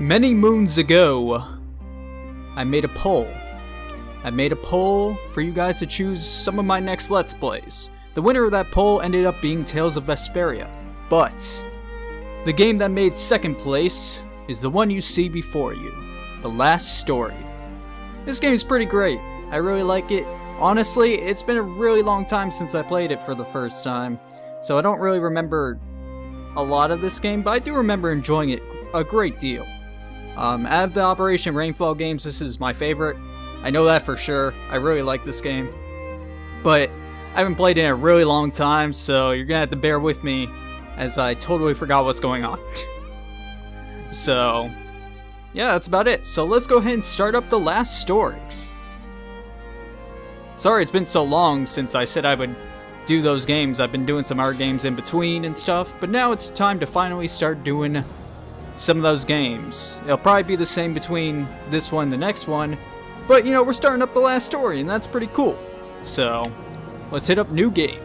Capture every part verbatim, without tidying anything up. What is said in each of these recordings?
Many moons ago, I made a poll. I made a poll for you guys to choose some of my next Let's Plays. The winner of that poll ended up being Tales of Vesperia, but the game that made second place is the one you see before you, The Last Story. This game is pretty great. I really like it. Honestly, it's been a really long time since I played it for the first time, so I don't really remember a lot of this game, but I do remember enjoying it a great deal. Um, out of the Operation Rainfall games, this is my favorite. I know that for sure. I really like this game. But I haven't played it in a really long time, so you're gonna have to bear with me as I totally forgot what's going on. So, yeah, that's about it. So let's go ahead and start up The Last Story. Sorry it's been so long since I said I would do those games. I've been doing some art games in between and stuff, but now it's time to finally start doing some of those games. It'll probably be the same between this one and the next one, but you know, we're starting up The Last Story, and that's pretty cool. So, let's hit up new game.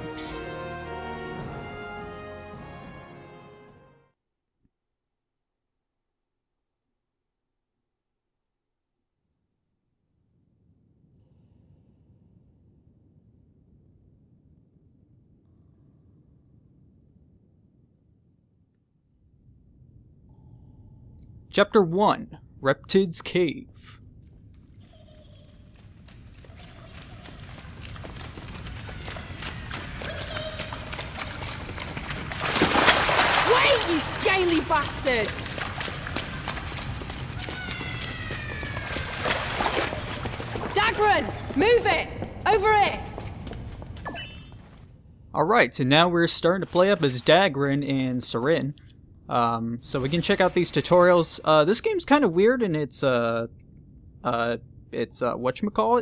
Chapter one, Reptid's Cave. Wait, you scaly bastards! Dagran, move it! Over here! Alright, and now we're starting to play up as Dagran and Sarin. Um, so we can check out these tutorials. Uh, this game's kind of weird, and it's, uh, uh, it's, uh, whatchamacallit?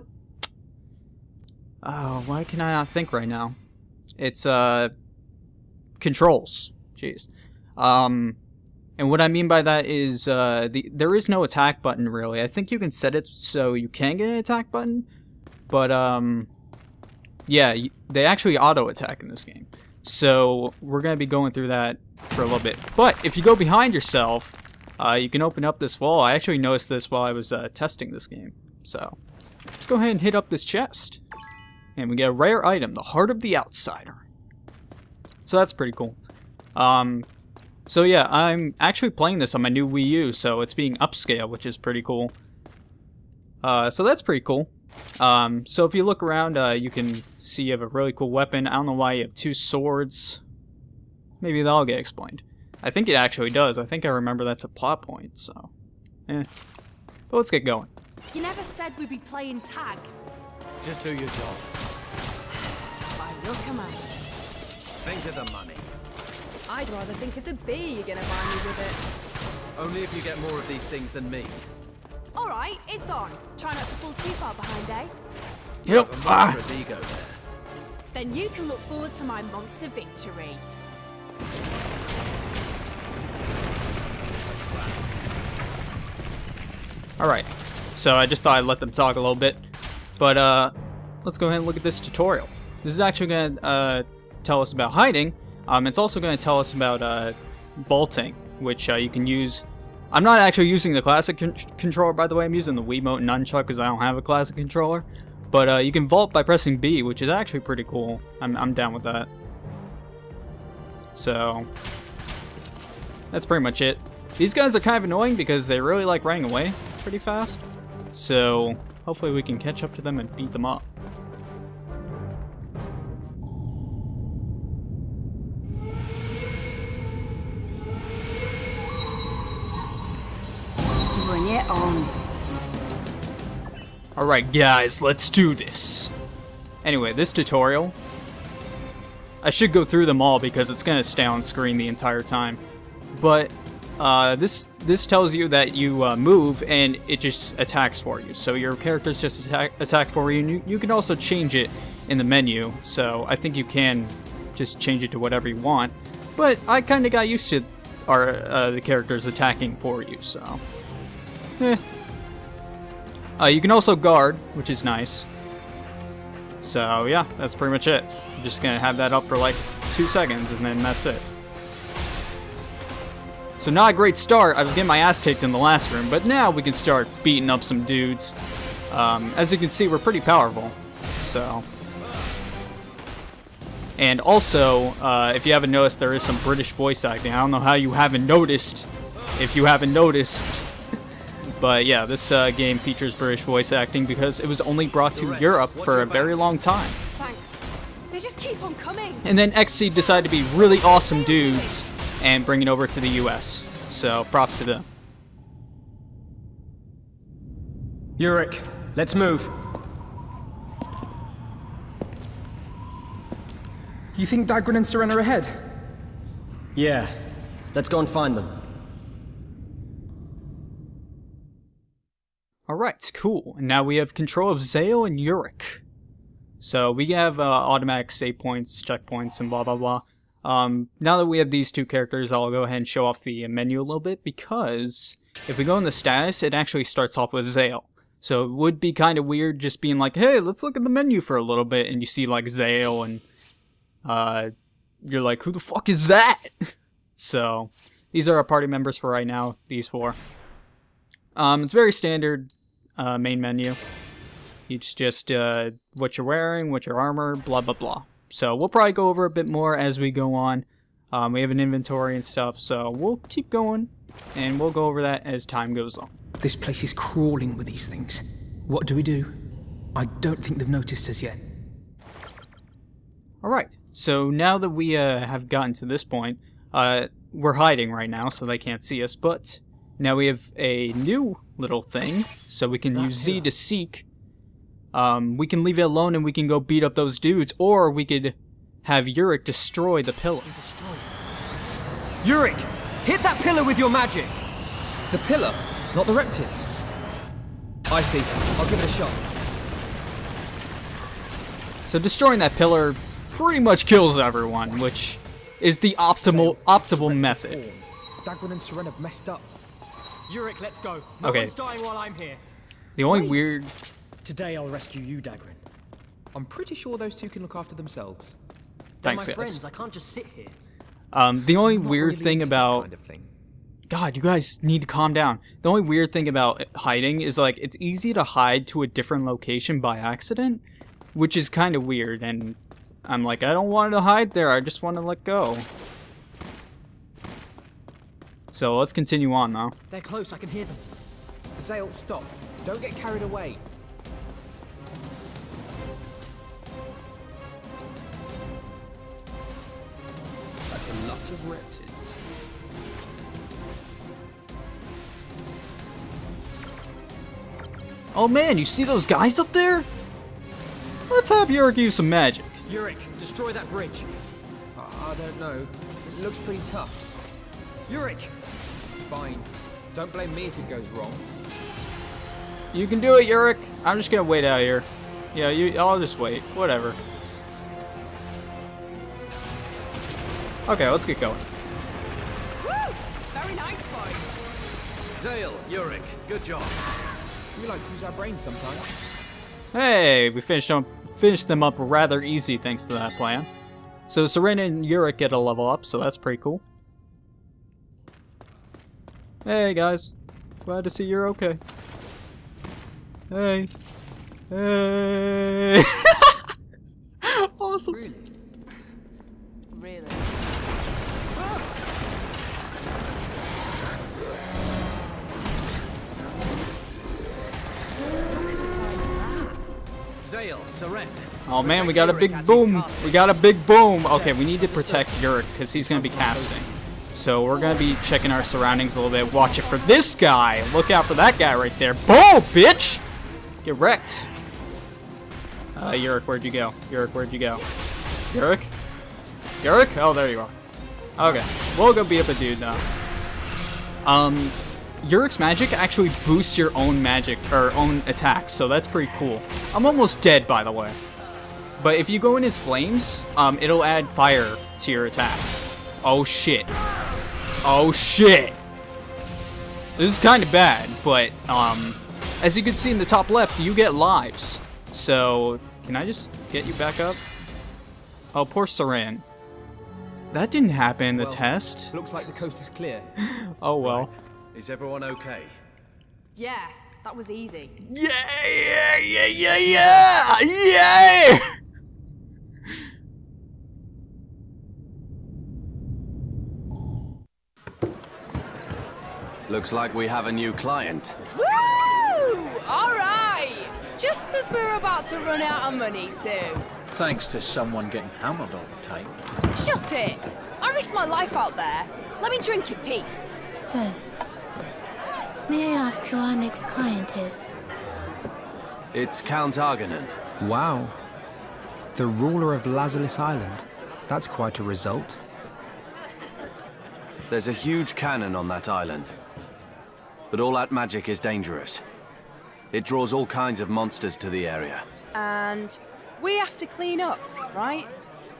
Oh, why can I not think right now? It's, uh, controls. Jeez. Um, and what I mean by that is, uh, the, there is no attack button, really. I think you can set it so you can get an attack button, but, um, yeah, they actually auto-attack in this game. So, we're gonna be going through that for a little bit. But, if you go behind yourself, uh, you can open up this wall. I actually noticed this while I was uh, testing this game. So, let's go ahead and hit up this chest. And we get a rare item, the Heart of the Outsider. So that's pretty cool. Um, so yeah, I'm actually playing this on my new Wii U, so it's being upscaled, which is pretty cool. Uh, so that's pretty cool. Um, so if you look around, uh, you can see you have a really cool weapon. I don't know why you have two swords. Maybe that'll get explained. I think it actually does. I think I remember that's a plot point, so... eh. But let's get going. You never said we'd be playing tag. Just do your job. By your command. Think of the money. I'd rather think of the bee you're gonna buy me with it. Only if you get more of these things than me. Alright, it's on. Try not to fall too far behind, eh? You have a monstrous ego there. Then you can look forward to my monster victory. Alright, so I just thought I'd let them talk a little bit. But, uh, let's go ahead and look at this tutorial. This is actually going to, uh, tell us about hiding. Um, it's also going to tell us about, uh, vaulting, which, uh, you can use... I'm not actually using the classic con controller, by the way. I'm using the Wiimote nunchuck because I don't have a classic controller. But, uh, you can vault by pressing B, which is actually pretty cool. I'm, I'm down with that. So, that's pretty much it. These guys are kind of annoying because they really like running away pretty fast. So, hopefully we can catch up to them and beat them up. Bring it on. Alright guys, let's do this. Anyway, this tutorial, I should go through them all because it's going to stay on screen the entire time. But uh, this this tells you that you uh, move and it just attacks for you. So your characters just attack, attack for you, and you, you can also change it in the menu. So I think you can just change it to whatever you want. But I kind of got used to our uh, the characters attacking for you, so... eh. Uh, you can also guard, which is nice. So yeah, that's pretty much it. I'm just gonna have that up for like two seconds and then that's it. So not a great start. I was getting my ass kicked in the last room, but now we can start beating up some dudes. Um, as you can see, we're pretty powerful. So, and also, uh, if you haven't noticed, there is some British voice acting. I don't know how you haven't noticed. If you haven't noticed. But yeah, this uh, game features British voice acting because it was only brought to Europe for a very long time. Thanks. They just keep on coming. And then X C decided to be really awesome dudes and bring it over to the U S. So props to them. Yurik, let's move. You think Dagran and Serena are ahead? Yeah. Let's go and find them. Alright, cool. And now we have control of Zale and Yurik. So we have uh, automatic save points, checkpoints, and blah blah blah. Um, now that we have these two characters, I'll go ahead and show off the menu a little bit, because if we go in the status, it actually starts off with Zale. So it would be kind of weird just being like, hey, let's look at the menu for a little bit, and you see like Zale, and uh, you're like, who the fuck is that? So these are our party members for right now, these four. Um, it's very standard uh, main menu. It's just uh, what you're wearing, what your armor, blah blah blah. So we'll probably go over a bit more as we go on. Um, we have an inventory and stuff, so we'll keep going, and we'll go over that as time goes on. This place is crawling with these things. What do we do? I don't think they've noticed us yet. Alright, so now that we uh, have gotten to this point, uh, we're hiding right now, so they can't see us, but now we have a new little thing, so we can use Z to seek. Um, we can leave it alone and we can go beat up those dudes, or we could have Yurik destroy the pillar. Destroy it. Yurik, hit that pillar with your magic. The pillar, not the reptiles. I see. I'll give it a shot. So destroying that pillar pretty much kills everyone, which is the optimal optimal method. Dagran and Serena have messed up. Yurik, let's go. No okay. one's dying while I'm here. The only Wait. weird... Today I'll rescue you, Dagran. I'm pretty sure those two can look after themselves. Thanks, They're my guys. friends. I can't just sit here. Um, the only I'm weird really thing about... Kind of thing. God, you guys need to calm down. The only weird thing about hiding is, like, it's easy to hide to a different location by accident, which is kind of weird, and I'm like, I don't want to hide there, I just want to let go. So let's continue on now. They're close, I can hear them. Zale, stop. Don't get carried away. That's a lot of reptiles. Oh man, you see those guys up there? Let's have Yurik use some magic. Yurik, destroy that bridge. Uh, I don't know. It looks pretty tough. Yurik! Fine. Don't blame me if it goes wrong. You can do it, Yurik. I'm just gonna wait out here. Yeah, you. I'll just wait. Whatever. Okay, let's get going. Woo! Very nice, boys. Zale, Yurik, good job. We like to use our brains sometimes. Hey, we finished them, finished them up rather easy thanks to that plan. So Serena and Yurik get a level up, so that's pretty cool. Hey guys, glad to see you're okay. Hey, hey. Awesome. Really? Really? Zale, Seren. Oh man, we got a big boom. We got a big boom. Okay, we need to protect Yurik because he's going to be casting. So we're going to be checking our surroundings a little bit. Watch it for this guy. Look out for that guy right there. Boom, bitch! Get wrecked. Uh, Yurik, where'd you go? Yurik, where'd you go? Yurik? Yurik? Oh, there you are. Okay, we'll go beat up a dude now. Um, Yurik's magic actually boosts your own magic, or own attacks, so that's pretty cool. I'm almost dead, by the way. But if you go in his flames, um, it'll add fire to your attacks. Oh shit. Oh shit. This is kind of bad, but, um, as you can see in the top left, you get lives. So, can I just get you back up? Oh, poor Seren. That didn't happen in the Well, test. Looks like the coast is clear. Oh well. Is everyone okay? Yeah, that was easy. Yeah, yeah, yeah, yeah, yeah, yeah! Looks like we have a new client. Woo! All right! Just as we're about to run out of money, too. Thanks to someone getting hammered all the time. Shut it! I risked my life out there. Let me drink in peace. So, may I ask who our next client is? It's Count Arganan. Wow. The ruler of Lazarus Island. That's quite a result. There's a huge cannon on that island. But all that magic is dangerous. It draws all kinds of monsters to the area. And we have to clean up, right?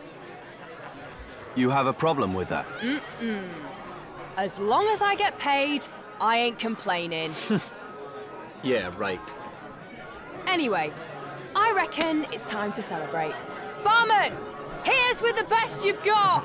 You have a problem with that? Mm-mm. As long as I get paid, I ain't complaining. Yeah, right. Anyway, I reckon it's time to celebrate. Barman! Here's with the best you've got!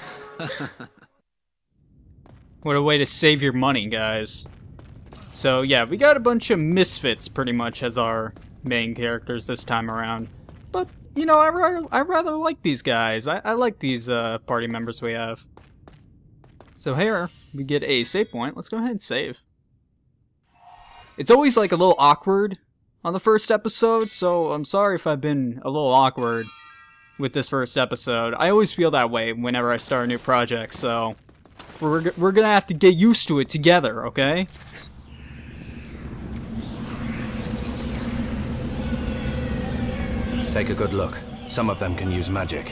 What a way to save your money, guys. So yeah, we got a bunch of misfits pretty much as our main characters this time around. But, you know, I, ra I rather like these guys. I, I like these uh, party members we have. So here, we get a save point. Let's go ahead and save. It's always like a little awkward on the first episode, so I'm sorry if I've been a little awkward with this first episode. I always feel that way whenever I start a new project, so we're, we're gonna have to get used to it together, okay? Take a good look. Some of them can use magic.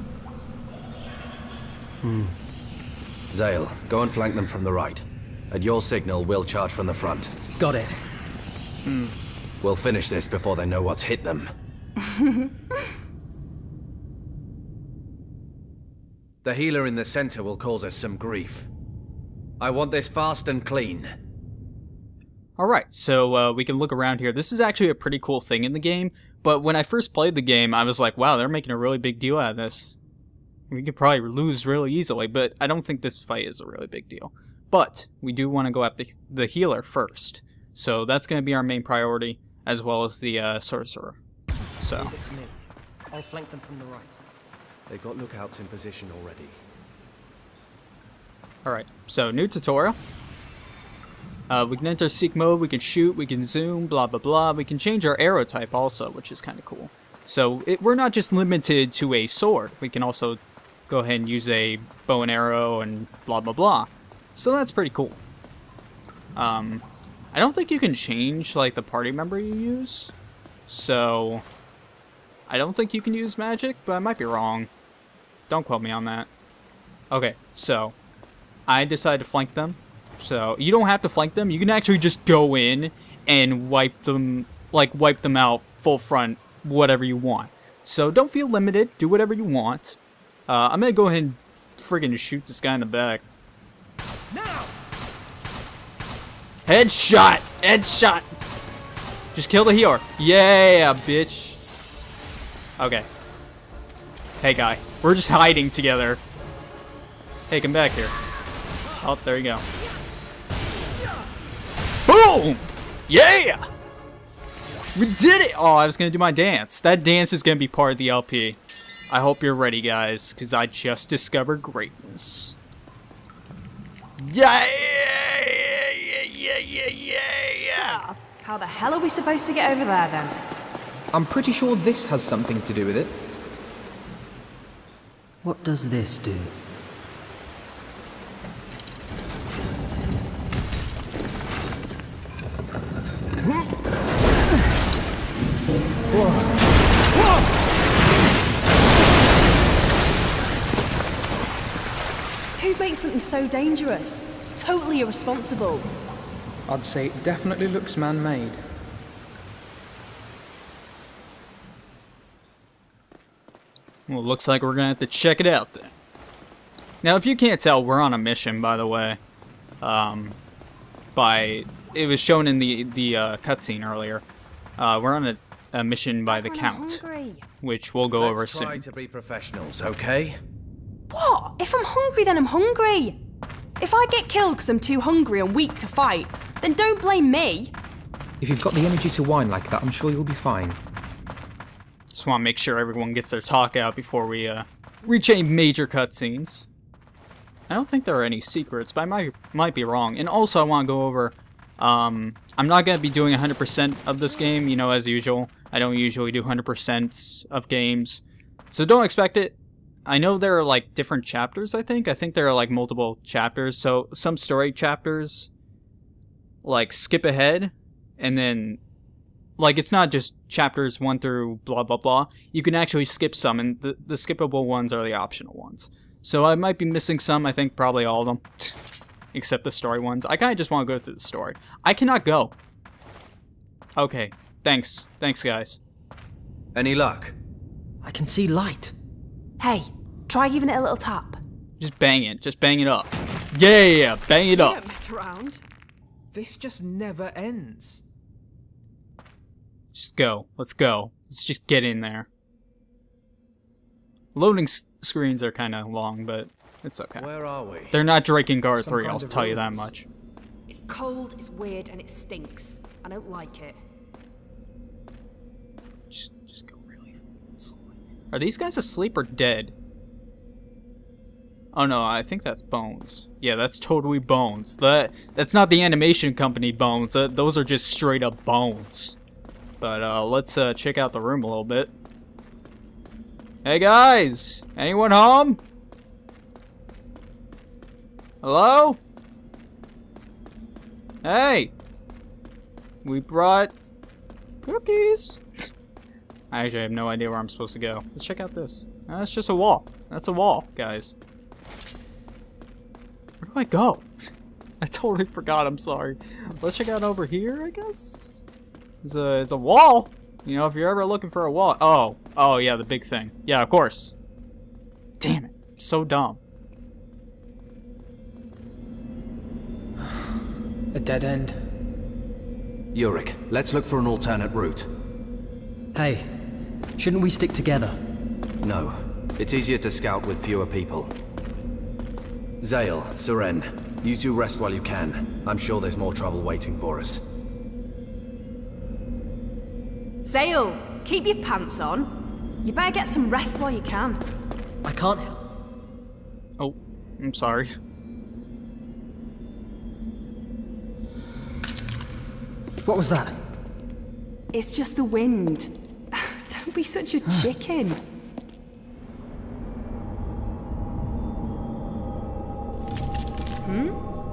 Hmm. Zale, go and flank them from the right. At your signal, we'll charge from the front. Got it. Hmm. We'll finish this before they know what's hit them. The healer in the center will cause us some grief. I want this fast and clean. Alright, so uh, we can look around here. This is actually a pretty cool thing in the game, but when I first played the game, I was like, wow, they're making a really big deal out of this. We could probably lose really easily, but I don't think this fight is a really big deal. But we do want to go after the healer first. So that's going to be our main priority, as well as the uh, sorcerer. So. Leave it to me. I'll flank them from the right. They've got lookouts in position already. Alright, so new tutorial. Uh, we can enter seek mode, we can shoot, we can zoom, blah blah blah. We can change our arrow type also, which is kind of cool. So it, we're not just limited to a sword. We can also go ahead and use a bow and arrow and blah blah blah. So that's pretty cool. Um, I don't think you can change like the party member you use. So I don't think you can use magic, but I might be wrong. Don't quote me on that. Okay, so I decided to flank them. So you don't have to flank them. You can actually just go in and wipe them, like wipe them out full front, whatever you want. So don't feel limited. Do whatever you want. Uh, I'm gonna go ahead and friggin' shoot this guy in the back. Now! Headshot! Headshot! Just kill the healer. Yeah, bitch. Okay. Hey, guy. We're just hiding together. Hey, come back here. Oh, there you go. Boom! Yeah! We did it! Oh, I was gonna do my dance. That dance is gonna be part of the L P. I hope you're ready, guys, because I just discovered greatness. Yeah! Yeah, yeah, yeah, yeah, yeah! So, how the hell are we supposed to get over there then? I'm pretty sure this has something to do with it. What does this do? Who makes something so dangerous? It's totally irresponsible. I'd say it definitely looks man-made. Well, looks like we're gonna have to check it out then. Now, if you can't tell, we're on a mission, by the way. Um, by it was shown in the the uh, cutscene earlier. Uh, we're on a, a mission by the I'm Count, hungry. which we'll go over Let's try soon. to be professionals, okay? What? If I'm hungry, then I'm hungry. If I get killed because I'm too hungry and weak to fight, then don't blame me. If you've got the energy to whine like that, I'm sure you'll be fine. Just want to make sure everyone gets their talk out before we uh, reach any major cutscenes. I don't think there are any secrets, but I might, might be wrong. And also I want to go over... Um, I'm not going to be doing one hundred percent of this game, you know, as usual. I don't usually do one hundred percent of games. So don't expect it. I know there are, like, different chapters, I think. I think there are, like, multiple chapters. So some story chapters, like, skip ahead. And then, like, it's not just chapters one through blah, blah, blah. You can actually skip some, and the, the skippable ones are the optional ones. So I might be missing some. I think probably all of them. Except the story ones. I kind of just want to go through the story. I cannot go. Okay. Thanks. Thanks, guys. Any luck? I can see light. Hey, try giving it a little tap. Just bang it. Just bang it up. Yeah, bang it You up. don't mess around. This just never ends. Just go. Let's go. Let's just get in there. Loading s screens are kind of long, but it's okay. Where are we? They're not Drakengard Some three, kind I'll of tell you that ruins. much. It's cold, it's weird, and it stinks. I don't like it. Just, just go really slowly. Are these guys asleep or dead? Oh no, I think that's Bones. Yeah, that's totally Bones. That That's not the animation company Bones. Uh, those are just straight up Bones. But uh, let's uh, check out the room a little bit. Hey guys! Anyone home? Hello? Hey! We brought cookies. I actually have no idea where I'm supposed to go. Let's check out this. Uh, that's just a wall. That's a wall, guys. Where do I go? I totally forgot, I'm sorry. Let's check out over here, I guess? There's a, there's a wall. You know, if you're ever looking for a wall. Oh, oh yeah, the big thing. Yeah, of course. Damn it. So dumb. A dead end. Yurik, let's look for an alternate route. Hey, shouldn't we stick together? No. It's easier to scout with fewer people. Zale, Seren, you two rest while you can. I'm sure there's more trouble waiting for us. Zale, keep your pants on. You better get some rest while you can. I can't. Oh, I'm sorry. What was that? It's just the wind. Don't be such a chicken. Hmm?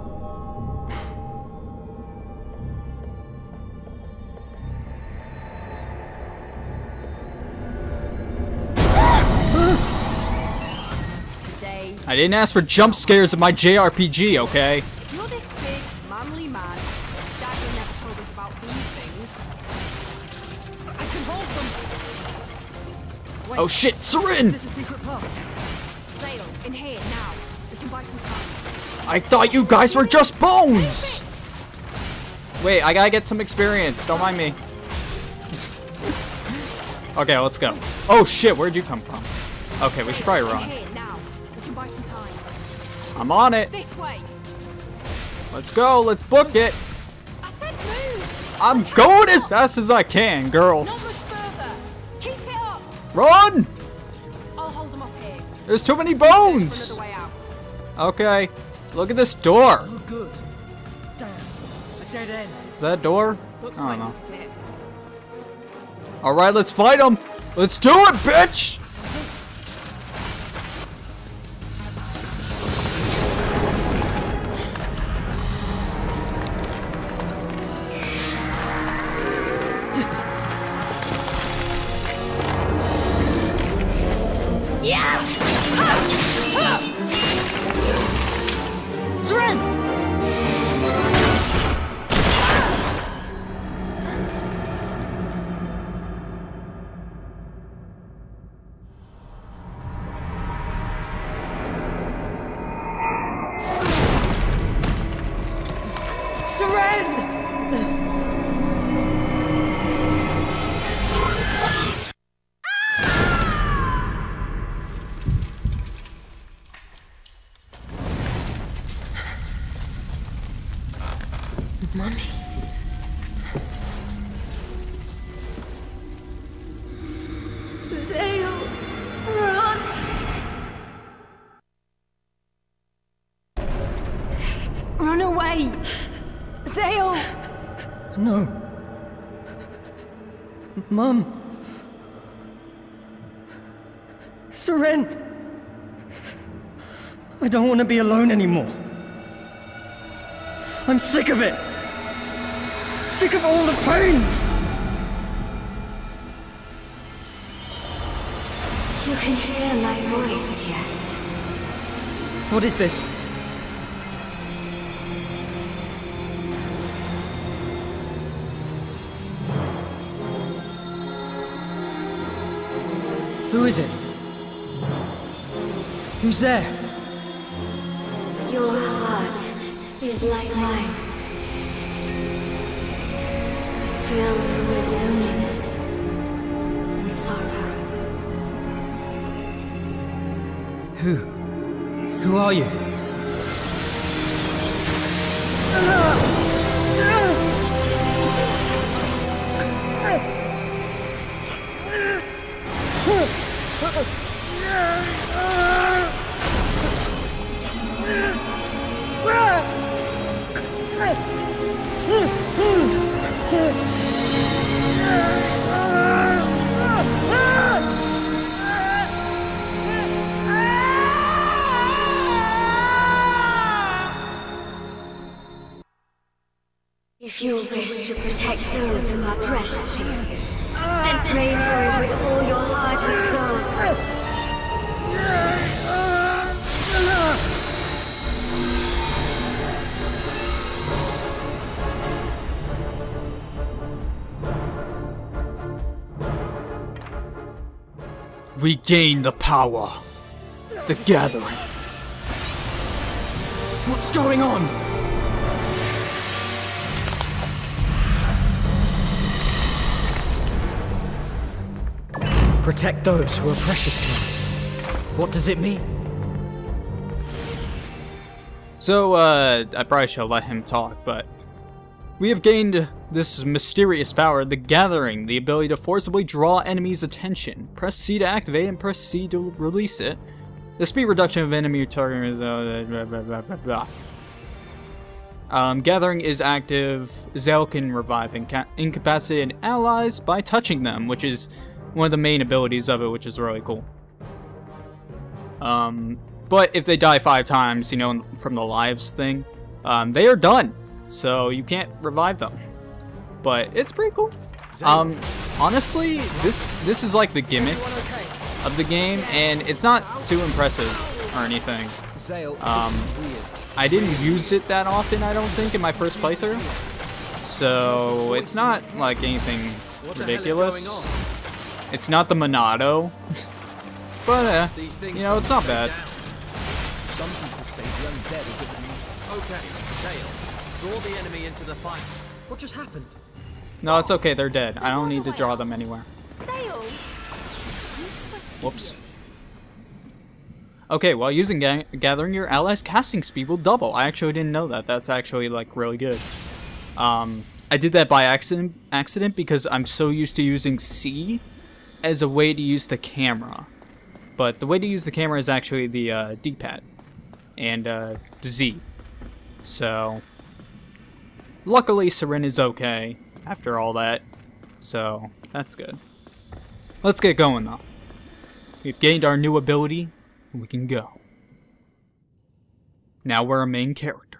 Today, I didn't ask for jump scares in my J R P G, okay? you're this big, manly man. Daddy never told us about these things. I can hold them. Wait, Oh shit, Seren! There's a secret path. Zale, in here now. We can buy some time. I thought you guys were just bones! Wait, I gotta get some experience. Don't mind me. Okay, let's go. Oh shit, where'd you come from? Okay, we should probably In run. here now. We can buy some time. I'm on it. This way. Let's go, let's book it. I said move. I'm going as fast as I can, girl. Not much further. Keep it up. Run! I'll hold them up here. There's too many Search for bones! another way out. Okay, look at this door. Oh, good. Damn. A dead end. Is that a door? Looks I don't like know. this is it. Alright, let's fight them. Let's do it, bitch! No. Mum. Seren. I don't want to be alone anymore. I'm sick of it. Sick of all the pain. You can hear my voice, yes? What is this? Who is it? Who's there? Your heart is like mine. Filled with loneliness and sorrow. Who? Who are you? If you wish to protect those who are precious to you, then pray for it with all your heart and soul. Regain the power. The gathering. What's going on? Protect those who are precious to you. What does it mean? So, uh, I probably should let him talk, but we have gained this mysterious power, the Gathering, the ability to forcibly draw enemies' attention. Press C to activate and press C to release it. The speed reduction of enemy target is uh, blah, blah, blah, blah, blah. Um, Gathering is active. Zale can revive inca incapacitated allies by touching them, which is one of the main abilities of it, which is really cool. Um, but if they die five times, you know, from the lives thing, um, they are done. So you can't revive them. But it's pretty cool. Um, honestly, this this is like the gimmick of the game, and it's not too impressive or anything. Um, I didn't use it that often, I don't think, in my first playthrough. So it's not like anything ridiculous. It's not the Monado, but uh, you know, it's not bad. Some people say the undead are given. Okay, Zale, draw the enemy into the fight. What just happened? No, it's okay, they're dead. I don't need to draw them anywhere. Zale! Whoops. Okay, while using ga Gathering, your allies' casting speed will double. I actually didn't know that. That's actually, like, really good. Um, I did that by accident, accident because I'm so used to using C as a way to use the camera. But the way to use the camera is actually the uh, D-pad and uh, Z. So, luckily Seren is okay after all that. So, that's good. Let's get going though. We've gained our new ability, and we can go. Now we're a main character.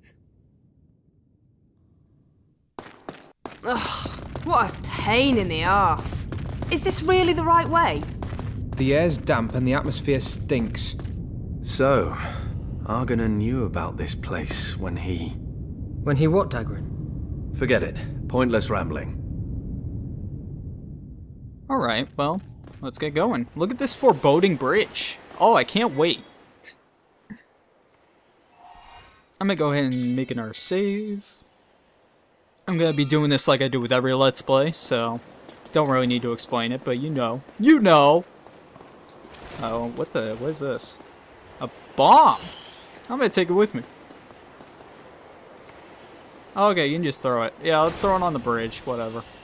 Ugh, what a pain in the arse. Is this really the right way? The air's damp and the atmosphere stinks. So, Argonaut knew about this place when he... When he what, Dagrin? Forget it. Pointless rambling. Alright, well, let's get going. Look at this foreboding bridge. Oh, I can't wait. I'm gonna go ahead and make another save. I'm gonna be doing this like I do with every Let's Play, so don't really need to explain it, but you know. You know! Oh, what the, what is this? A bomb! I'm gonna take it with me. Okay, you can just throw it. Yeah, I'll throw it on the bridge, whatever.